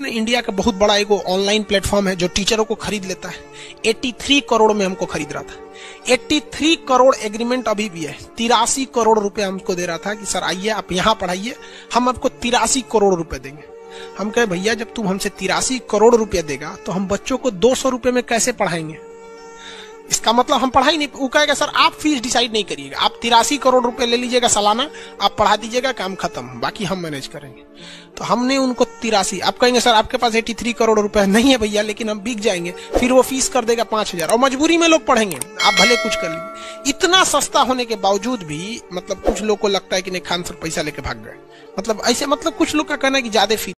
India का बहुत बड़ा एक ऑनलाइन प्लेटफॉर्म है जो टीचरों को खरीद लेता है। 83 करोड़ में हमको खरीद रहा था। 83 करोड़ एग्रीमेंट अभी भी है। 83 करोड़ रुपए हमको दे रहा था कि सर आइए आप यहाँ पढ़ाइए, हम आपको 83 करोड़ रुपए देंगे। हम कहे भैया जब तुम हमसे 83 करोड़ रुपए देगा तो हम बच्चों को 200 रुपए में कैसे पढ़ाएंगे? इसका मतलब हम पढ़ाई नहीं। वो कहेगा सर आप फीस डिसाइड नहीं करिएगा, आप 83 करोड़ रुपए ले लीजिएगा सालाना, आप पढ़ा दीजिएगा, काम खत्म, बाकी हम मैनेज करेंगे। तो हमने उनको 83, आप कहेंगे सर आपके पास 83 करोड़ रुपए नहीं है भैया, लेकिन हम बिक जाएंगे, फिर वो फीस कर देगा 5000 और मजबूरी में लोग पढ़ेंगे, आप भले कुछ कर लीजिए। इतना सस्ता होने के बावजूद भी मतलब कुछ लोग को लगता है कि नहीं खान सर पैसा लेके भाग गए, मतलब ऐसे, मतलब कुछ लोग का कहना है कि ज्यादा फीस